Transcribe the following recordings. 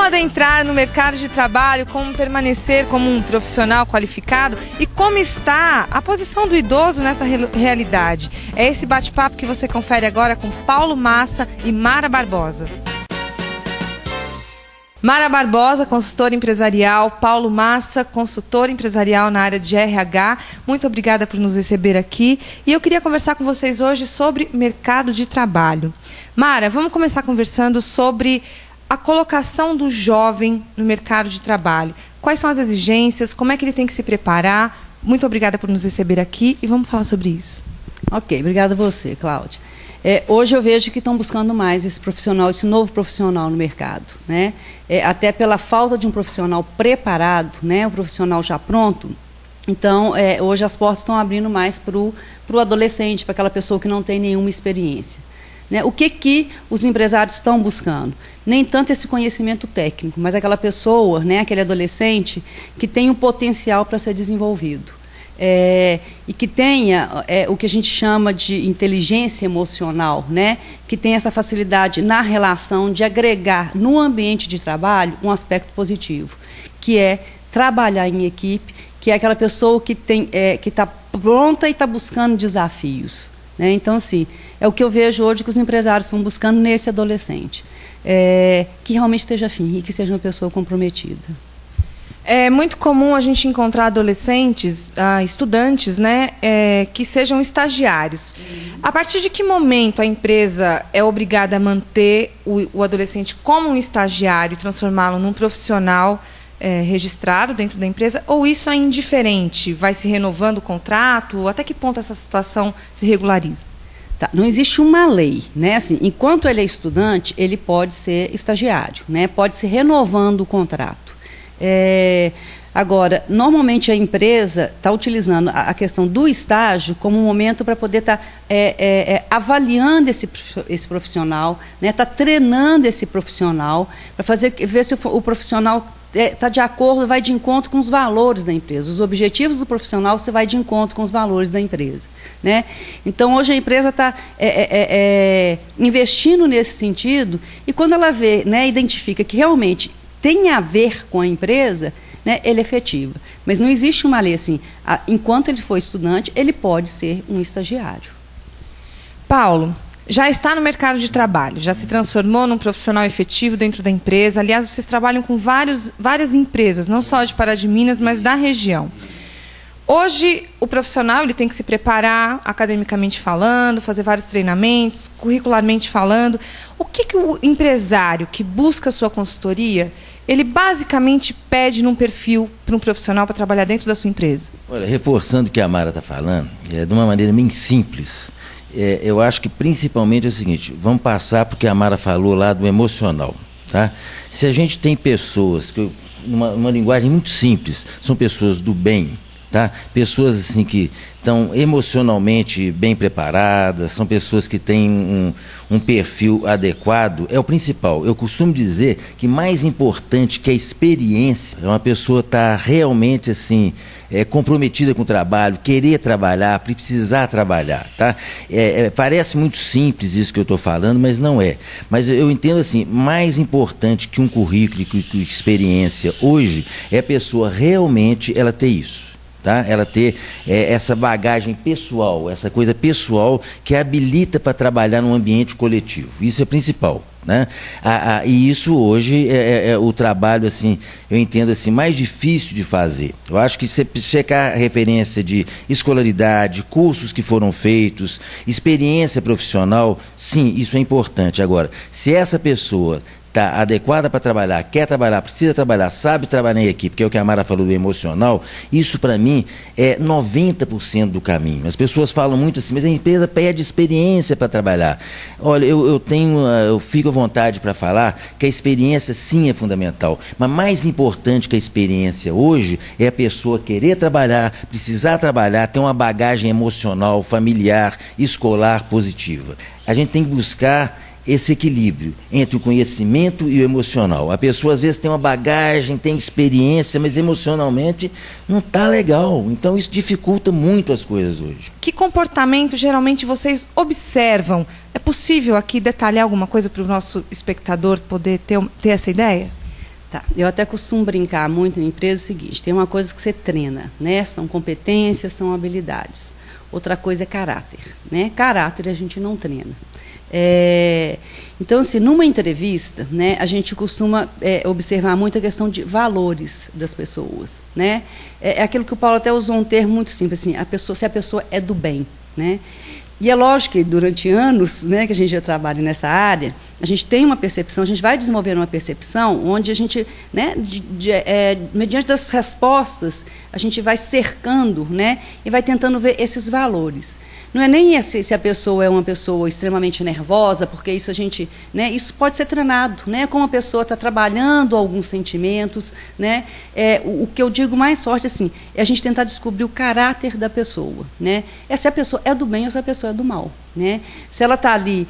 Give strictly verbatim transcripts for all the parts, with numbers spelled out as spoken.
adentrar no mercado de trabalho, como permanecer como um profissional qualificado e como está a posição do idoso nessa re realidade. É esse bate-papo que você confere agora com Paulo Massa e Mara Barbosa. Mara Barbosa, consultora empresarial, Paulo Massa, consultor empresarial na área de R H. Muito obrigada por nos receber aqui. E eu queria conversar com vocês hoje sobre mercado de trabalho. Mara, vamos começar conversando sobre a colocação do jovem no mercado de trabalho. Quais são as exigências, como é que ele tem que se preparar? Muito obrigada por nos receber aqui e vamos falar sobre isso. Ok, obrigada a você, Cláudia. É, hoje eu vejo que estão buscando mais esse profissional, esse novo profissional no mercado, né? É, até pela falta de um profissional preparado, né? Um profissional já pronto. Então, é, hoje as portas estão abrindo mais para o adolescente, para aquela pessoa que não tem nenhuma experiência. Né? O que, que os empresários estão buscando? Nem tanto esse conhecimento técnico, mas aquela pessoa, né, aquele adolescente, que tem um potencial para ser desenvolvido. É, e que tenha é, o que a gente chama de inteligência emocional, né? Que tenha essa facilidade na relação de agregar no ambiente de trabalho um aspecto positivo, que é trabalhar em equipe, que é aquela pessoa que tem, é, que está pronta e está buscando desafios. Né? Então, assim, é o que eu vejo hoje que os empresários estão buscando nesse adolescente, é, que realmente esteja afim e que seja uma pessoa comprometida. É muito comum a gente encontrar adolescentes, ah, estudantes, né, é, que sejam estagiários. Uhum. A partir de que momento a empresa é obrigada a manter o, o adolescente como um estagiário e transformá-lo num profissional é, registrado dentro da empresa? Ou isso é indiferente? Vai se renovando o contrato? Até que ponto essa situação se regulariza? Tá, não existe uma lei, né? Assim, enquanto ele é estudante, ele pode ser estagiário, né? Pode se renovando o contrato. É, agora, normalmente a empresa está utilizando a, a questão do estágio como um momento para poder estar tá, é, é, é, avaliando esse, esse profissional, né, tá treinando esse profissional, para fazer ver se o, o profissional está é, de acordo, vai de encontro com os valores da empresa. Os objetivos do profissional, você vai de encontro com os valores da empresa. Né? Então, hoje a empresa está é, é, é, investindo nesse sentido e quando ela vê, né, identifica que realmente tem a ver com a empresa, né, ele é efetivo. Mas não existe uma lei assim, a, enquanto ele for estudante, ele pode ser um estagiário. Paulo, já está no mercado de trabalho, já se transformou num profissional efetivo dentro da empresa. Aliás, vocês trabalham com vários, várias empresas, não só de Pará de Minas, mas da região. Hoje, o profissional ele tem que se preparar academicamente falando, fazer vários treinamentos, curricularmente falando. O que, que o empresário que busca a sua consultoria, ele basicamente pede num perfil para um profissional para trabalhar dentro da sua empresa? Olha, reforçando o que a Mara está falando, é, de uma maneira bem simples, é, eu acho que principalmente é o seguinte, vamos passar porque a Mara falou lá do emocional. Tá? Se a gente tem pessoas, que, numa, numa linguagem muito simples, são pessoas do bem, tá? Pessoas assim que estão emocionalmente bem preparadas, são pessoas que têm um, um perfil adequado, é o principal. Eu costumo dizer que mais importante que a experiência é uma pessoa estar realmente assim, é, comprometida com o trabalho, querer trabalhar, precisar trabalhar. Tá? É, é, parece muito simples isso que eu estou falando, mas não é. Mas eu entendo assim, mais importante que um currículo, que, que experiência hoje, é a pessoa realmente ela ter isso. Tá? Ela ter é, essa bagagem pessoal, essa coisa pessoal que habilita para trabalhar num ambiente coletivo. Isso é principal. Né? A, a, e isso hoje é, é, é o trabalho, assim, eu entendo assim, mais difícil de fazer. Eu acho que você checar a referência de escolaridade, cursos que foram feitos, experiência profissional, sim, isso é importante. Agora, se essa pessoa está adequada para trabalhar, quer trabalhar, precisa trabalhar, sabe trabalhar em equipe, que é o que a Mara falou do emocional, isso para mim é noventa por cento do caminho. As pessoas falam muito assim, mas a empresa pede experiência para trabalhar. Olha, eu, eu tenho, eu fico à vontade para falar que a experiência sim é fundamental, mas mais importante que a experiência hoje é a pessoa querer trabalhar, precisar trabalhar, ter uma bagagem emocional, familiar, escolar positiva. A gente tem que buscar esse equilíbrio entre o conhecimento e o emocional. A pessoa às vezes tem uma bagagem, tem experiência, mas emocionalmente não está legal. Então isso dificulta muito as coisas hoje. Que comportamento geralmente vocês observam? É possível aqui detalhar alguma coisa para o nosso espectador poder ter, ter essa ideia? Tá. Eu até costumo brincar muito em empresa o seguinte, tem uma coisa que você treina, né? São competências, são habilidades. Outra coisa é caráter, né? Caráter a gente não treina. É, então, assim, numa entrevista, né, a gente costuma é, observar muito a questão de valores das pessoas, né? É, é aquilo que o Paulo até usou um termo muito simples, assim, a pessoa, se a pessoa é do bem, né? E é lógico que durante anos, né, que a gente já trabalha nessa área, a gente tem uma percepção, a gente vai desenvolvendo uma percepção onde a gente, né, de, de, é, mediante das respostas, a gente vai cercando, né, e vai tentando ver esses valores. Não é nem esse, se a pessoa é uma pessoa extremamente nervosa, porque isso a gente, né, isso pode ser treinado, né, como a pessoa está trabalhando alguns sentimentos, né, é, o, o que eu digo mais forte assim, é a gente tentar descobrir o caráter da pessoa, né, é se a pessoa é do bem ou se a pessoa é do mal, né, se ela está ali,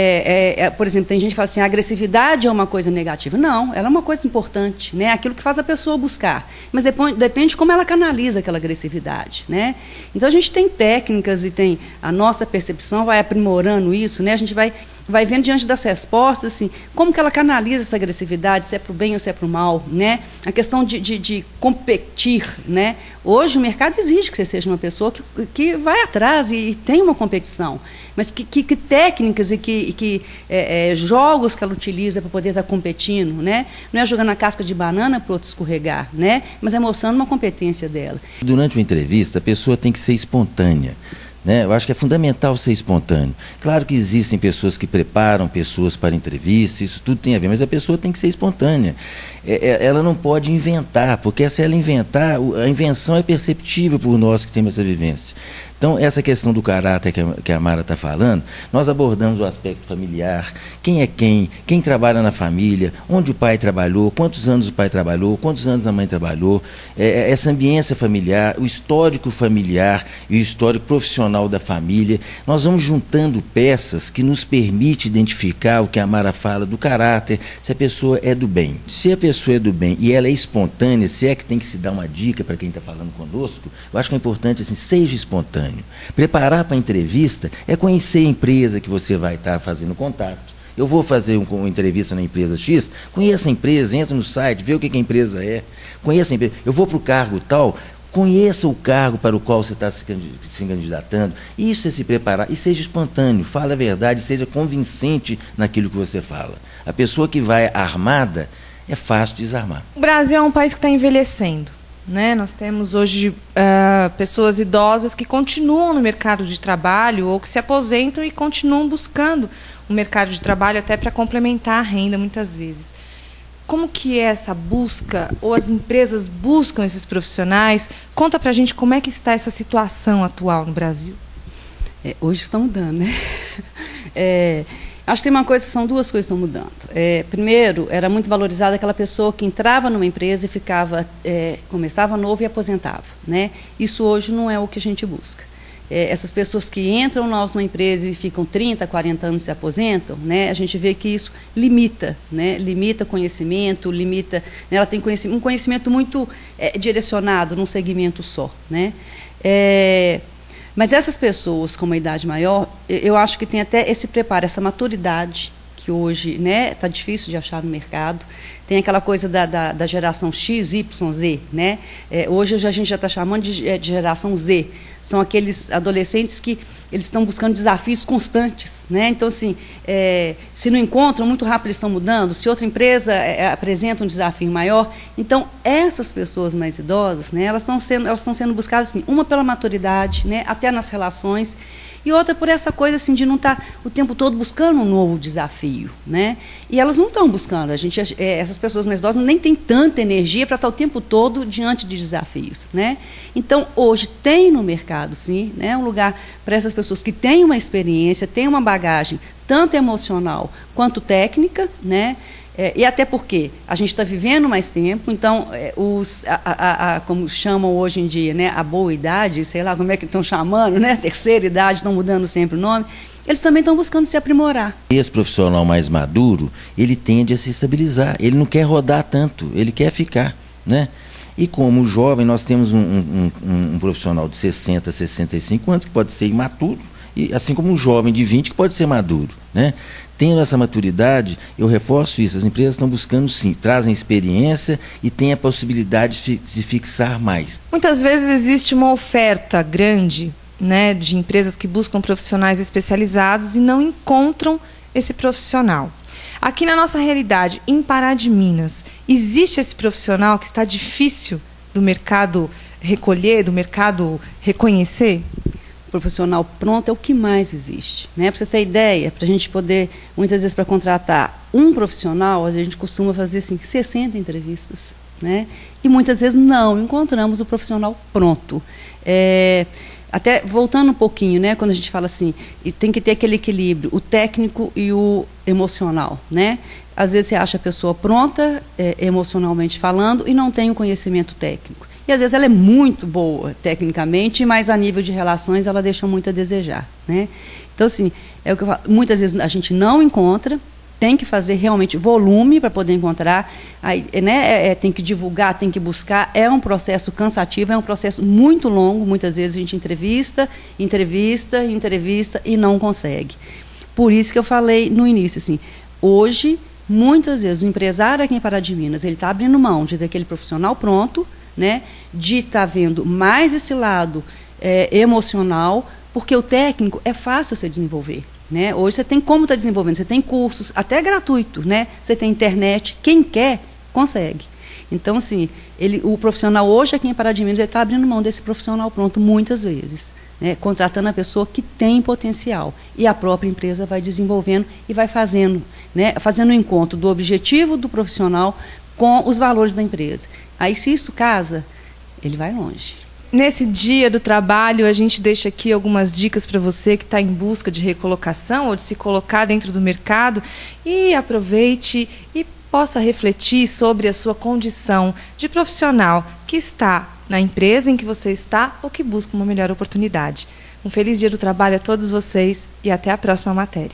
é, é, é, por exemplo, tem gente que fala assim, a agressividade é uma coisa negativa, não, ela é uma coisa importante, né, aquilo que faz a pessoa buscar, mas depois, depende de como ela canaliza aquela agressividade, né, então a gente tem técnicas e tem a nossa percepção vai aprimorando isso, né? A gente vai, vai vendo diante das respostas, assim, como que ela canaliza essa agressividade, se é para o bem ou se é para o mal, né? A questão de, de, de competir, né? Hoje o mercado exige que você seja uma pessoa que, que vai atrás e, e tem uma competição, mas que, que, que técnicas e que, que é, é, jogos que ela utiliza para poder estar competindo, né? Não é jogando a casca de banana para o outro escorregar, né? Mas é mostrando uma competência dela. Durante uma entrevista, a pessoa tem que ser espontânea. Né? Eu acho que é fundamental ser espontâneo. Claro que existem pessoas que preparam pessoas para entrevistas, isso tudo tem a ver, mas a pessoa tem que ser espontânea. É, é, ela não pode inventar, porque se ela inventar, a invenção é perceptível por nós que temos essa vivência. Então, essa questão do caráter que a, que a Mara está falando, nós abordamos o aspecto familiar, quem é quem, quem trabalha na família, onde o pai trabalhou, quantos anos o pai trabalhou, quantos anos a mãe trabalhou, é, essa ambiência familiar, o histórico familiar e o histórico profissional da família. Nós vamos juntando peças que nos permite identificar o que a Mara fala do caráter, se a pessoa é do bem. Se a pessoa é do bem e ela é espontânea, se é que tem que se dar uma dica para quem está falando conosco, eu acho que é importante, assim, seja espontâneo. Preparar para a entrevista é conhecer a empresa que você vai estar fazendo contato. Eu vou fazer um, uma entrevista na empresa X, conheça a empresa, entra no site, vê o que, que a empresa é, conheça a empresa. Eu vou para o cargo tal, conheça o cargo para o qual você está se, se candidatando. Isso é se preparar e seja espontâneo, fale a verdade, seja convincente naquilo que você fala. A pessoa que vai armada é fácil de desarmar. O Brasil é um país que está envelhecendo. Né? Nós temos hoje uh, pessoas idosas que continuam no mercado de trabalho ou que se aposentam e continuam buscando o mercado de trabalho até para complementar a renda, muitas vezes. Como que é essa busca, ou as empresas buscam esses profissionais? Conta para a gente como é que está essa situação atual no Brasil. É, hoje está mudando, né? É... Acho que tem uma coisa, são duas coisas que estão mudando. É, primeiro, era muito valorizada aquela pessoa que entrava numa empresa e ficava, é, começava novo e aposentava, né? Isso hoje não é o que a gente busca. É, essas pessoas que entram novas numa empresa e ficam trinta, quarenta anos e se aposentam, né? A gente vê que isso limita, né? Limita conhecimento, limita, né? Ela tem conhecimento, um conhecimento muito é, direcionado num segmento só, né? É, Mas essas pessoas com uma idade maior, eu acho que tem até esse preparo, essa maturidade, que hoje está, né, difícil de achar no mercado. Tem aquela coisa da, da, da geração X, Y, Z. Né? É, hoje a gente já está chamando de, de geração Z. São aqueles adolescentes que eles estão buscando desafios constantes. Né? Então, assim, é, se não encontram, muito rápido eles estão mudando. Se outra empresa é, apresenta um desafio maior. Então, essas pessoas mais idosas, né, elas estão sendo, elas estão sendo buscadas, assim, uma pela maturidade, né, até nas relações, e outra por essa coisa assim, de não estar o tempo todo buscando um novo desafio. Né? E elas não estão buscando. A gente, é, essas pessoas mais idosas nem têm tanta energia para estar o tempo todo diante de desafios. Né? Então, hoje, tem no mercado, sim, né, um lugar para essas pessoas que têm uma experiência, têm uma bagagem, tanto emocional quanto técnica, né? É, e até porque a gente está vivendo mais tempo, então, é, os, a, a, a, como chamam hoje em dia, né, a boa idade, sei lá como é que estão chamando, né, terceira idade, estão mudando sempre o nome, eles também estão buscando se aprimorar. Esse profissional mais maduro, ele tende a se estabilizar, ele não quer rodar tanto, ele quer ficar, né? E como jovem, nós temos um, um, um, um profissional de sessenta, sessenta e cinco anos que pode ser imaturo, e assim como um jovem de vinte que pode ser maduro, né? Tendo essa maturidade, eu reforço isso, as empresas estão buscando sim, trazem experiência e têm a possibilidade de se fixar mais. Muitas vezes existe uma oferta grande, né, de empresas que buscam profissionais especializados e não encontram esse profissional. Aqui na nossa realidade, em Pará de Minas, existe esse profissional que está difícil do mercado recolher, do mercado reconhecer? Profissional pronto é o que mais existe, né? Para você ter ideia, para a gente poder, muitas vezes para contratar um profissional, a gente costuma fazer assim, sessenta entrevistas, né? E muitas vezes não encontramos o profissional pronto. É, até voltando um pouquinho, né? Quando a gente fala assim, e tem que ter aquele equilíbrio, o técnico e o emocional, né? Às vezes você acha a pessoa pronta, é, emocionalmente falando, e não tem o conhecimento técnico. E às vezes ela é muito boa tecnicamente, mas a nível de relações ela deixa muito a desejar, né? Então, assim, é o que eu falo, muitas vezes a gente não encontra, tem que fazer realmente volume para poder encontrar, aí, né, é, é, tem que divulgar, tem que buscar, é um processo cansativo, é um processo muito longo, muitas vezes a gente entrevista, entrevista, entrevista e não consegue. Por isso que eu falei no início, assim, hoje, muitas vezes, o empresário aqui em Pará de Minas, ele está abrindo mão de ter aquele profissional pronto, né, de estar tá vendo mais esse lado é, emocional, porque o técnico é fácil você desenvolver, né? Hoje você tem como estar tá desenvolvendo, você tem cursos, até gratuito, né? Você tem internet, quem quer, consegue. Então, assim, ele, o profissional hoje aqui em Pará de Minas, ele está abrindo mão desse profissional pronto muitas vezes, né? Contratando a pessoa que tem potencial, e a própria empresa vai desenvolvendo e vai fazendo, né? Fazendo o encontro do objetivo do profissional com os valores da empresa. Aí, se isso casa, ele vai longe. Nesse dia do trabalho, a gente deixa aqui algumas dicas para você que está em busca de recolocação ou de se colocar dentro do mercado, e aproveite e possa refletir sobre a sua condição de profissional que está na empresa em que você está ou que busca uma melhor oportunidade. Um feliz dia do trabalho a todos vocês e até a próxima matéria.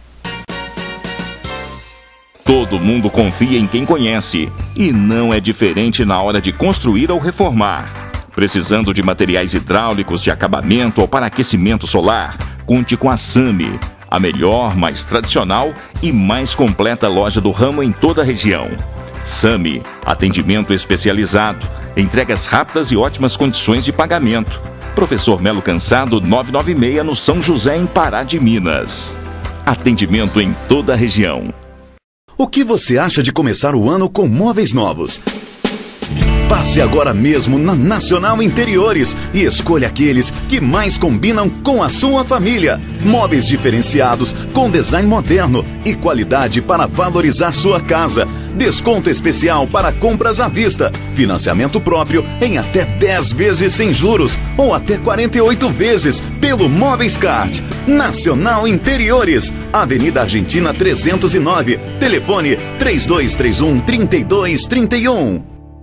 Todo mundo confia em quem conhece, e não é diferente na hora de construir ou reformar. Precisando de materiais hidráulicos de acabamento ou para aquecimento solar? Conte com a Sami, a melhor, mais tradicional e mais completa loja do ramo em toda a região. Sami, atendimento especializado, entregas rápidas e ótimas condições de pagamento. Professor Melo Cansado, novecentos e noventa e seis, no São José, em Pará de Minas. Atendimento em toda a região. O que você acha de começar o ano com móveis novos? Passe agora mesmo na Nacional Interiores e escolha aqueles que mais combinam com a sua família. Móveis diferenciados, com design moderno e qualidade para valorizar sua casa. Desconto especial para compras à vista. Financiamento próprio em até dez vezes sem juros ou até quarenta e oito vezes pelo Móveis Card. Nacional Interiores, Avenida Argentina trezentos e nove. Telefone três dois três um, três dois três um.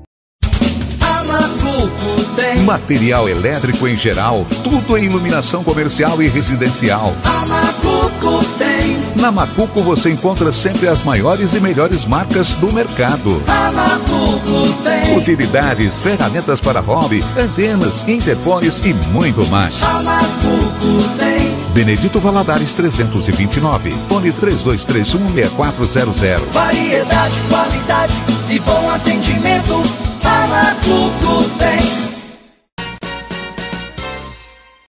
Material elétrico em geral, tudo em iluminação comercial e residencial. A Macuco tem. Na Macuco você encontra sempre as maiores e melhores marcas do mercado. A Macuco tem. Utilidades, ferramentas para hobby, antenas, interfones e muito mais. A Macuco tem. Benedito Valadares trezentos e vinte e nove, fone três dois três um, seis quatro zero zero. Variedade, qualidade e bom atendimento. A Macuco tem.